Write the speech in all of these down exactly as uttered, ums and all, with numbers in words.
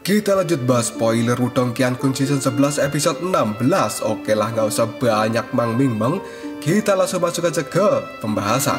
Kita lanjut bahas spoiler Wudong Qiankun Season sebelas episode enam belas. Oke lah, nggak usah banyak mang ming meng. Kita langsung masuk aja ke pembahasan.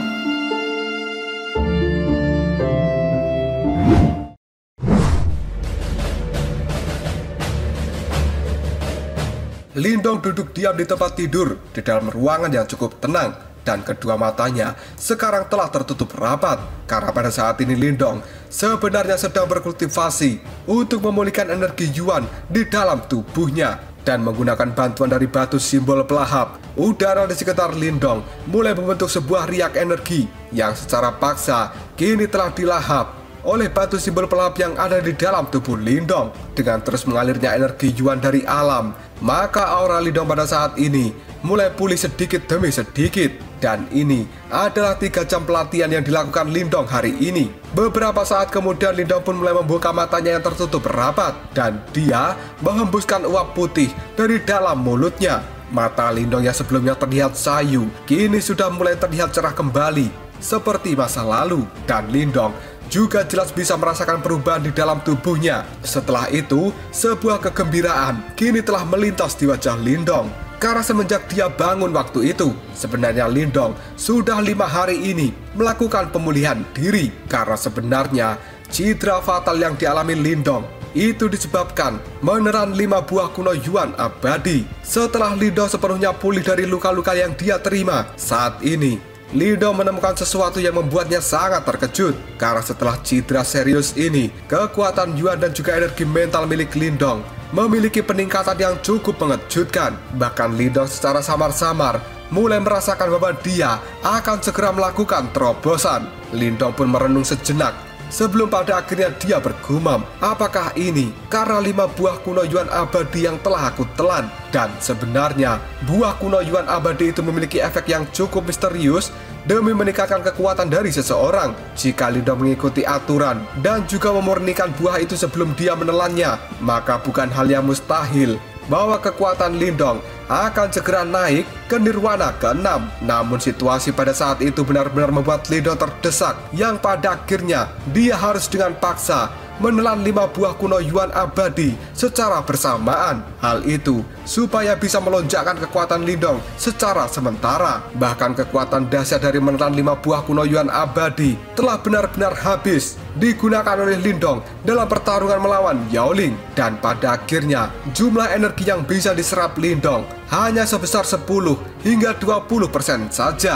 Lindong duduk diam di tempat tidur di dalam ruangan yang cukup tenang, dan kedua matanya sekarang telah tertutup rapat karena pada saat ini Lindong sebenarnya sedang berkultivasi untuk memulihkan energi Yuan di dalam tubuhnya. Dan menggunakan bantuan dari batu simbol pelahap, udara di sekitar Lindong mulai membentuk sebuah riak energi yang secara paksa kini telah dilahap oleh batu simbol pelahap yang ada di dalam tubuh Lindong. Dengan terus mengalirnya energi Yuan dari alam, maka aura Lindong pada saat ini mulai pulih sedikit demi sedikit. Dan ini adalah tiga jam pelatihan yang dilakukan Lindong hari ini. Beberapa saat kemudian Lindong pun mulai membuka matanya yang tertutup rapat, dan dia menghembuskan uap putih dari dalam mulutnya. Mata Lindong yang sebelumnya terlihat sayu kini sudah mulai terlihat cerah kembali seperti masa lalu, dan Lindong juga jelas bisa merasakan perubahan di dalam tubuhnya. Setelah itu, sebuah kegembiraan kini telah melintas di wajah Lindong. Karena semenjak dia bangun waktu itu, sebenarnya Lindong sudah lima hari ini melakukan pemulihan diri. Karena sebenarnya cedera fatal yang dialami Lindong itu disebabkan meneran lima buah kuno Yuan abadi. Setelah Lindong sepenuhnya pulih dari luka-luka yang dia terima, saat ini Lindong menemukan sesuatu yang membuatnya sangat terkejut. Karena setelah cedera serius ini, kekuatan Yuan dan juga energi mental milik Lindong memiliki peningkatan yang cukup mengejutkan. Bahkan Lindong secara samar-samar mulai merasakan bahwa dia akan segera melakukan terobosan. Lindong pun merenung sejenak sebelum pada akhirnya dia bergumam, apakah ini karena lima buah kuno Yuan abadi yang telah aku telan? Dan sebenarnya buah kuno Yuan abadi itu memiliki efek yang cukup misterius demi meningkatkan kekuatan dari seseorang jika Lindong mengikuti aturan dan juga memurnikan buah itu sebelum dia menelannya. Maka bukan hal yang mustahil bahwa kekuatan Lindong akan segera naik ke nirwana keenam. Namun situasi pada saat itu benar-benar membuat Lindong terdesak, yang pada akhirnya dia harus dengan paksa menelan lima buah kuno Yuan abadi secara bersamaan. Hal itu supaya bisa melonjakkan kekuatan Lindong secara sementara. Bahkan kekuatan dahsyat dari menelan lima buah kuno Yuan abadi telah benar-benar habis digunakan oleh Lindong dalam pertarungan melawan Yaoling. Dan pada akhirnya jumlah energi yang bisa diserap Lindong hanya sebesar sepuluh hingga dua puluh persen saja.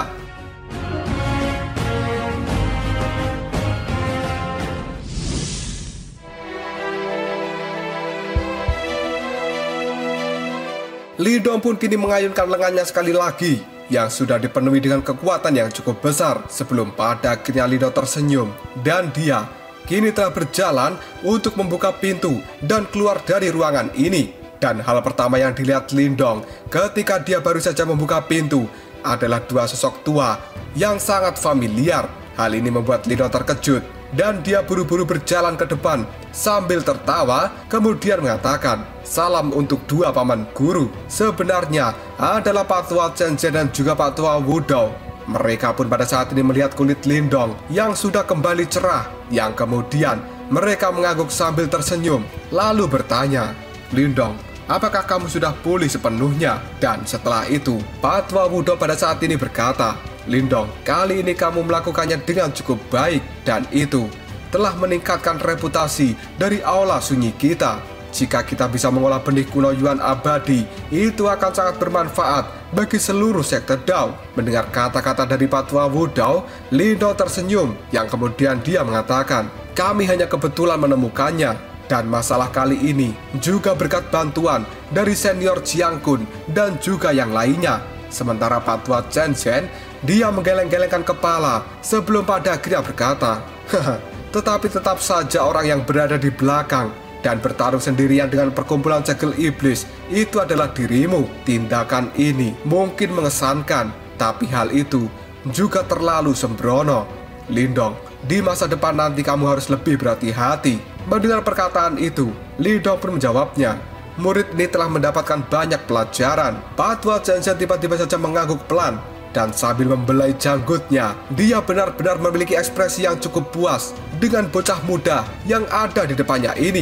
Lindong pun kini mengayunkan lengannya sekali lagi yang sudah dipenuhi dengan kekuatan yang cukup besar sebelum pada akhirnya Lindong tersenyum, dan dia kini telah berjalan untuk membuka pintu dan keluar dari ruangan ini. Dan hal pertama yang dilihat Lindong ketika dia baru saja membuka pintu adalah dua sosok tua yang sangat familiar. Hal ini membuat Lindong terkejut dan dia buru-buru berjalan ke depan sambil tertawa, kemudian mengatakan, "Salam untuk dua paman guru." Sebenarnya adalah Pak Tua Chen Zhen dan juga Pak Tua Wudong. Mereka pun pada saat ini melihat kulit Lindong yang sudah kembali cerah, yang kemudian mereka mengangguk sambil tersenyum lalu bertanya, "Lindong, apakah kamu sudah pulih sepenuhnya?" Dan setelah itu Pak Tua Wudong pada saat ini berkata, "Lindong, kali ini kamu melakukannya dengan cukup baik, dan itu telah meningkatkan reputasi dari aula sunyi kita. Jika kita bisa mengolah benih kuno Yuan abadi, itu akan sangat bermanfaat bagi seluruh sekte Dao." Mendengar kata-kata dari Pak Tua Wudong, Lindong tersenyum, yang kemudian dia mengatakan, "Kami hanya kebetulan menemukannya, dan masalah kali ini juga berkat bantuan dari senior Qiankun dan juga yang lainnya." Sementara Pak Tua Chen Zhen, dia menggeleng-gelengkan kepala sebelum pada akhirnya berkata, "Haha, tetapi tetap saja orang yang berada di belakang dan bertarung sendirian dengan perkumpulan segel iblis itu adalah dirimu. Tindakan ini mungkin mengesankan, tapi hal itu juga terlalu sembrono. Lindong, di masa depan nanti kamu harus lebih berhati-hati." Mendengar perkataan itu, Lindong pun menjawabnya, "Murid ini telah mendapatkan banyak pelajaran." Pak Tua Chen Zhen tiba-tiba saja mengangguk pelan, dan sambil membelai janggutnya, dia benar-benar memiliki ekspresi yang cukup puas dengan bocah muda yang ada di depannya ini.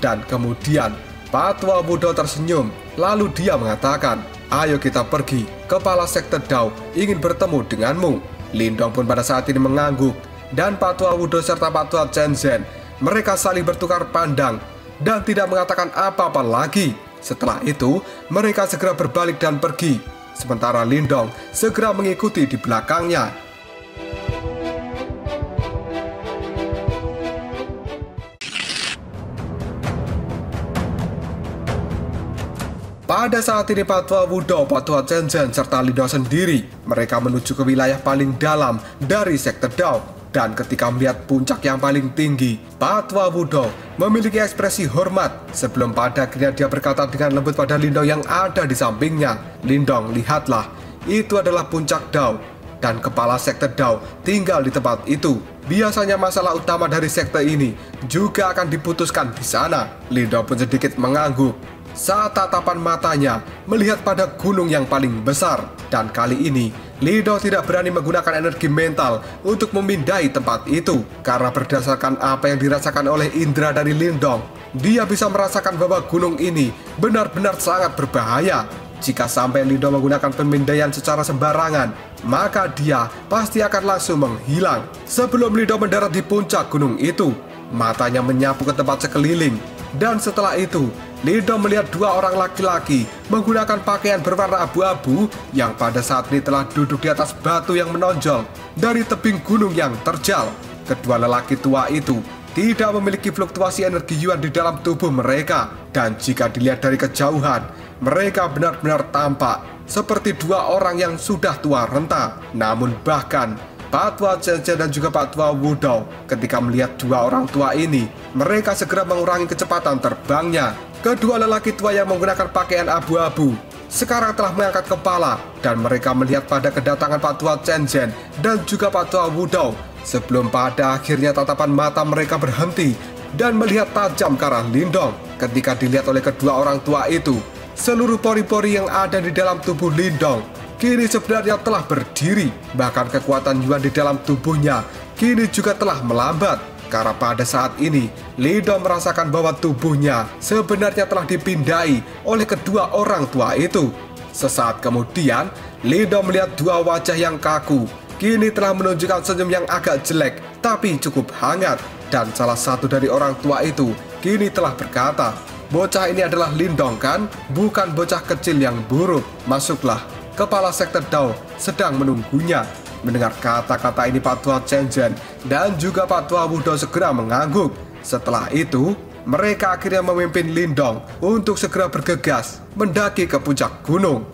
Dan kemudian Patwa Wudou tersenyum, lalu dia mengatakan, "Ayo kita pergi, kepala sekte Dao ingin bertemu denganmu." Lindong pun pada saat ini mengangguk, dan Patwa Wudou serta Patwa Chen Zhen mereka saling bertukar pandang dan tidak mengatakan apa-apa lagi. Setelah itu, mereka segera berbalik dan pergi, sementara Lindong segera mengikuti di belakangnya. Pada saat ini Patwa Wudou, Patwa Chen Zhen, serta Lindong sendiri mereka menuju ke wilayah paling dalam dari sekte Dao. Dan ketika melihat puncak yang paling tinggi, Patwa Wudou memiliki ekspresi hormat sebelum pada akhirnya dia berkata dengan lembut pada Lindong yang ada di sampingnya, "Lindong, lihatlah, itu adalah puncak Dao dan kepala sekte Dao tinggal di tempat itu. Biasanya masalah utama dari sekte ini juga akan diputuskan di sana." Lindong pun sedikit mengangguk saat tatapan matanya melihat pada gunung yang paling besar. Dan kali ini Lindong tidak berani menggunakan energi mental untuk memindai tempat itu, karena berdasarkan apa yang dirasakan oleh indera dari Lindong, dia bisa merasakan bahwa gunung ini benar-benar sangat berbahaya. Jika sampai Lindong menggunakan pemindaian secara sembarangan, maka dia pasti akan langsung menghilang. Sebelum Lindong mendarat di puncak gunung itu, matanya menyapu ke tempat sekeliling. Dan setelah itu, Lindong melihat dua orang laki-laki menggunakan pakaian berwarna abu-abu yang pada saat ini telah duduk di atas batu yang menonjol dari tebing gunung yang terjal. Kedua lelaki tua itu tidak memiliki fluktuasi energi yuan di dalam tubuh mereka, dan jika dilihat dari kejauhan, mereka benar-benar tampak seperti dua orang yang sudah tua renta. Namun bahkan Patwa Chen Zhen dan juga Patwa Wudou ketika melihat dua orang tua ini, mereka segera mengurangi kecepatan terbangnya. Kedua lelaki tua yang menggunakan pakaian abu-abu sekarang telah mengangkat kepala dan mereka melihat pada kedatangan Patwa Chen Zhen dan juga Patwa Wudou, sebelum pada akhirnya tatapan mata mereka berhenti dan melihat tajam ke arah Lindong. Ketika dilihat oleh kedua orang tua itu, seluruh pori-pori yang ada di dalam tubuh Lindong kini sebenarnya telah berdiri. Bahkan kekuatan yuan di dalam tubuhnya kini juga telah melambat, karena pada saat ini Lindong merasakan bahwa tubuhnya sebenarnya telah dipindai oleh kedua orang tua itu. Sesaat kemudian, Lindong melihat dua wajah yang kaku kini telah menunjukkan senyum yang agak jelek tapi cukup hangat. Dan salah satu dari orang tua itu kini telah berkata, "Bocah ini adalah Lindong kan? Bukan bocah kecil yang buruk. Masuklah, kepala sekte Dao sedang menunggunya." Mendengar kata-kata ini, Patwa Chen Zhen dan juga Patwa Wudou segera mengangguk. Setelah itu, mereka akhirnya memimpin Lindong untuk segera bergegas mendaki ke puncak gunung.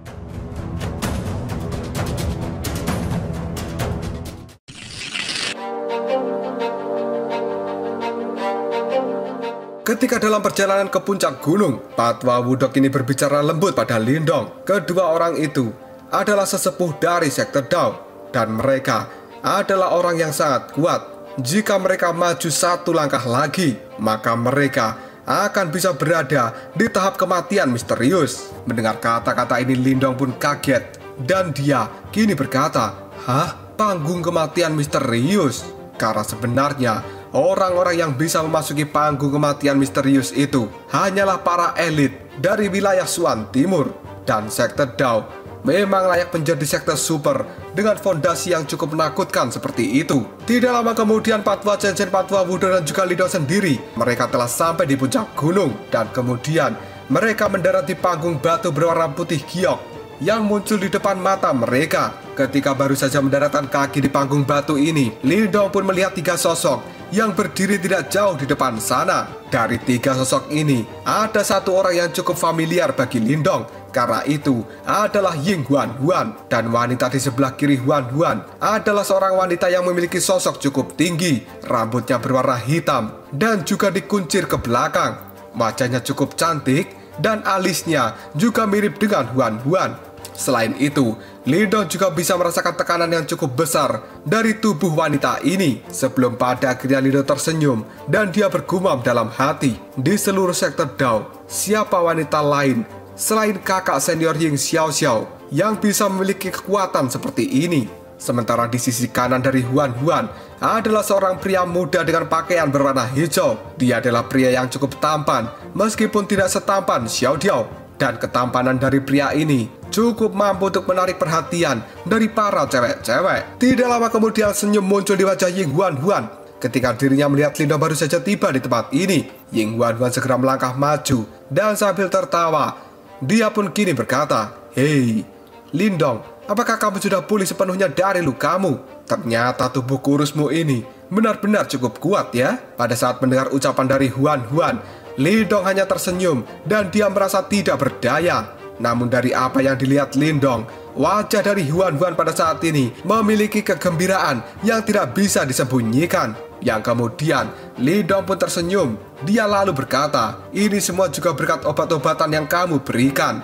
Ketika dalam perjalanan ke puncak gunung, Patwa Wudou kini berbicara lembut pada Lindong. Kedua orang itu adalah sesepuh dari sekte Dao, dan mereka adalah orang yang sangat kuat. Jika mereka maju satu langkah lagi, maka mereka akan bisa berada di tahap kematian misterius. Mendengar kata-kata ini, Lindong pun kaget, dan dia kini berkata, "Hah? Panggung kematian misterius?" Karena sebenarnya orang-orang yang bisa memasuki panggung kematian misterius itu hanyalah para elit dari wilayah Xuan Timur, dan sekte Dao memang layak menjadi sekte super dengan fondasi yang cukup menakutkan seperti itu. Tidak lama kemudian, Patwa Chen Zhen, Patwa Wudou dan juga Lindong sendiri mereka telah sampai di puncak gunung, dan kemudian mereka mendarat di panggung batu berwarna putih giok yang muncul di depan mata mereka. Ketika baru saja mendaratkan kaki di panggung batu ini, Lindong pun melihat tiga sosok yang berdiri tidak jauh di depan sana. Dari tiga sosok ini, ada satu orang yang cukup familiar bagi Lindong, karena itu adalah Ying Huan Huan. Dan wanita di sebelah kiri Huan Huan adalah seorang wanita yang memiliki sosok cukup tinggi, rambutnya berwarna hitam dan juga dikuncir ke belakang. Wajahnya cukup cantik dan alisnya juga mirip dengan Huan Huan. Selain itu, Lindong juga bisa merasakan tekanan yang cukup besar dari tubuh wanita ini. Sebelum pada akhirnya Lindong tersenyum dan dia bergumam dalam hati, di seluruh sekte Dao, siapa wanita lain selain kakak senior Ying Xiao Xiao yang bisa memiliki kekuatan seperti ini? Sementara di sisi kanan dari Huan Huan adalah seorang pria muda dengan pakaian berwarna hijau. Dia adalah pria yang cukup tampan, meskipun tidak setampan Xiao Diao. Dan ketampanan dari pria ini cukup mampu untuk menarik perhatian dari para cewek-cewek. Tidak lama kemudian senyum muncul di wajah Ying Huan Huan. Ketika dirinya melihat Lindong baru saja tiba di tempat ini, Ying Huan Huan segera melangkah maju dan sambil tertawa, dia pun kini berkata, "Hei, Lindong, apakah kamu sudah pulih sepenuhnya dari lukamu? Ternyata tubuh kurusmu ini benar-benar cukup kuat ya." Pada saat mendengar ucapan dari Huan Huan, Lindong hanya tersenyum dan dia merasa tidak berdaya. Namun dari apa yang dilihat Lindong, wajah dari Huan Huan pada saat ini memiliki kegembiraan yang tidak bisa disembunyikan. Yang kemudian Lindong pun tersenyum. Dia lalu berkata, "Ini semua juga berkat obat-obatan yang kamu berikan."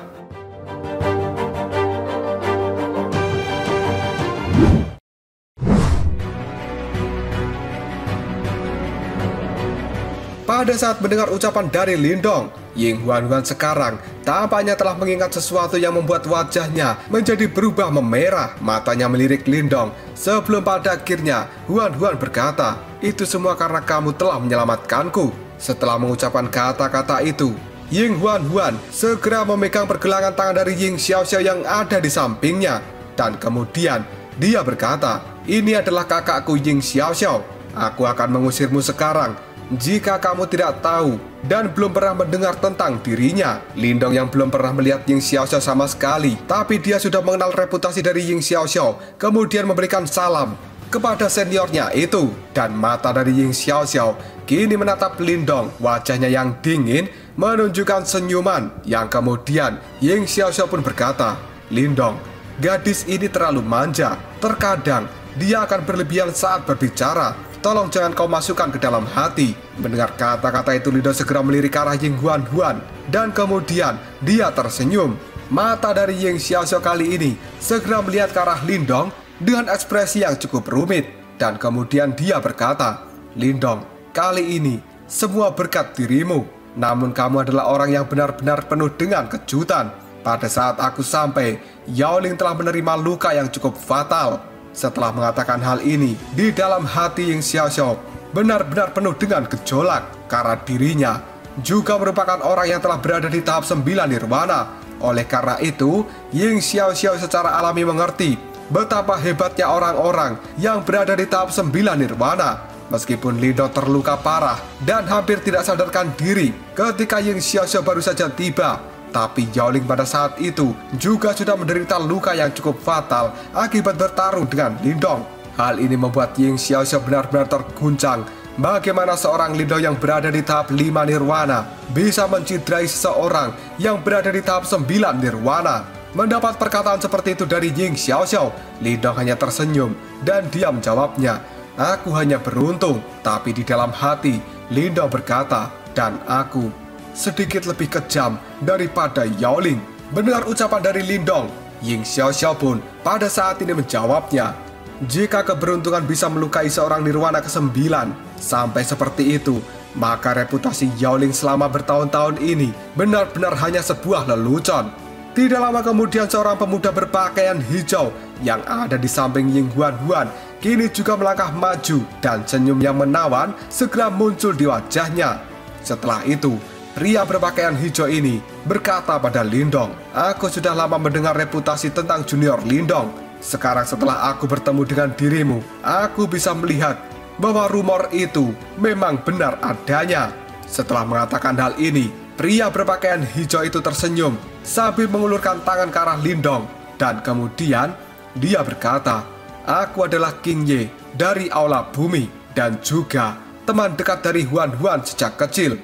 Pada saat mendengar ucapan dari Lindong, Ying Huan Huan sekarang tampaknya telah mengingat sesuatu yang membuat wajahnya menjadi berubah memerah. Matanya melirik Lindong sebelum pada akhirnya Huan Huan berkata, "Itu semua karena kamu telah menyelamatkanku." Setelah mengucapkan kata-kata itu, Ying Huan Huan segera memegang pergelangan tangan dari Ying Xiao Xiao yang ada di sampingnya. Dan kemudian dia berkata, "Ini adalah kakakku Ying Xiao Xiao. Aku akan mengusirmu sekarang jika kamu tidak tahu dan belum pernah mendengar tentang dirinya." Lindong yang belum pernah melihat Ying Xiao Xiao sama sekali, tapi dia sudah mengenal reputasi dari Ying Xiao Xiao, kemudian memberikan salam kepada seniornya itu. Dan mata dari Ying Xiao Xiao kini menatap Lindong. Wajahnya yang dingin menunjukkan senyuman. Yang kemudian Ying Xiao Xiao pun berkata, "Lindong, gadis ini terlalu manja. Terkadang dia akan berlebihan saat berbicara. Tolong jangan kau masukkan ke dalam hati." Mendengar kata-kata itu, Lindong segera melirik ke arah Ying Huan Huan. Dan kemudian dia tersenyum. Mata dari Ying Xiao Xiao kali ini segera melihat ke arah Lindong dengan ekspresi yang cukup rumit. Dan kemudian dia berkata, "Lindong, kali ini semua berkat dirimu. Namun kamu adalah orang yang benar-benar penuh dengan kejutan. Pada saat aku sampai, Yao Ling telah menerima luka yang cukup fatal." Setelah mengatakan hal ini, di dalam hati Ying Xiao Xiao benar-benar penuh dengan gejolak, karena dirinya juga merupakan orang yang telah berada di tahap sembilan nirwana. Oleh karena itu, Ying Xiao Xiao secara alami mengerti betapa hebatnya orang-orang yang berada di tahap sembilan nirwana. Meskipun Lindong terluka parah dan hampir tidak sadarkan diri ketika Ying Xiao Xiao baru saja tiba, tapi Yao Ling pada saat itu juga sudah menderita luka yang cukup fatal akibat bertarung dengan Lindong. Hal ini membuat Ying Xiao Xiao benar-benar terguncang. Bagaimana seorang Lindong yang berada di tahap lima nirwana bisa menciderai seseorang yang berada di tahap sembilan nirwana? Mendapat perkataan seperti itu dari Ying Xiao Xiao, Lindong hanya tersenyum dan dia menjawabnya, "Aku hanya beruntung." Tapi di dalam hati Lindong berkata, "Dan aku sedikit lebih kejam daripada Yao Ling." Mendengar ucapan dari Lindong, Ying Xiao Xiao pun pada saat ini menjawabnya, "Jika keberuntungan bisa melukai seorang nirwana kesembilan sampai seperti itu, maka reputasi Yao Ling selama bertahun-tahun ini benar-benar hanya sebuah lelucon." Tidak lama kemudian seorang pemuda berpakaian hijau yang ada di samping Ying Huan Huan kini juga melangkah maju dan senyum yang menawan segera muncul di wajahnya. Setelah itu, pria berpakaian hijau ini berkata pada Lindong, "Aku sudah lama mendengar reputasi tentang junior Lindong. Sekarang setelah aku bertemu dengan dirimu, aku bisa melihat bahwa rumor itu memang benar adanya." Setelah mengatakan hal ini, pria berpakaian hijau itu tersenyum sambil mengulurkan tangan ke arah Lindong. Dan kemudian dia berkata, "Aku adalah King Ye dari Aula Bumi dan juga teman dekat dari Huan Huan sejak kecil."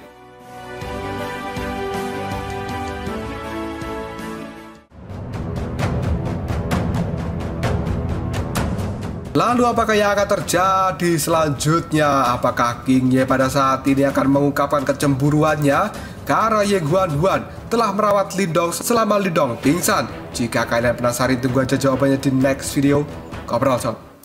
Lalu apakah yang akan terjadi selanjutnya? Apakah King Ye pada saat ini akan mengungkapkan kecemburuannya karena Ying Huan Huan telah merawat Lindong selama Lindong pingsan? Jika kalian penasaran, tunggu aja jawabannya di next video. Ngobrol, sob.